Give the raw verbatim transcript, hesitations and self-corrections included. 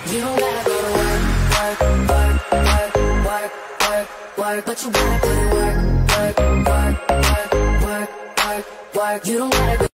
You don't gotta go to work, work, work, work, work, work, work, but you gotta put in work, work, work, work, work, work, work. You don't gotta go